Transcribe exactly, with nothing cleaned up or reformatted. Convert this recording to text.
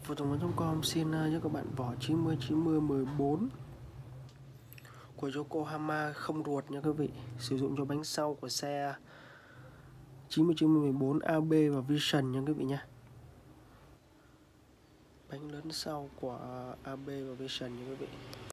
Phổ thông chấm com xin uh, cho các bạn vỏ chín mươi chín mươi mười bốn của Yokohama không ruột nha quý vị, sử dụng cho bánh sau của xe chín mươi chín mươi mười bốn a bê và Vision nha quý vị nha. Bánh lớn sau của a bê và Vision nha quý vị.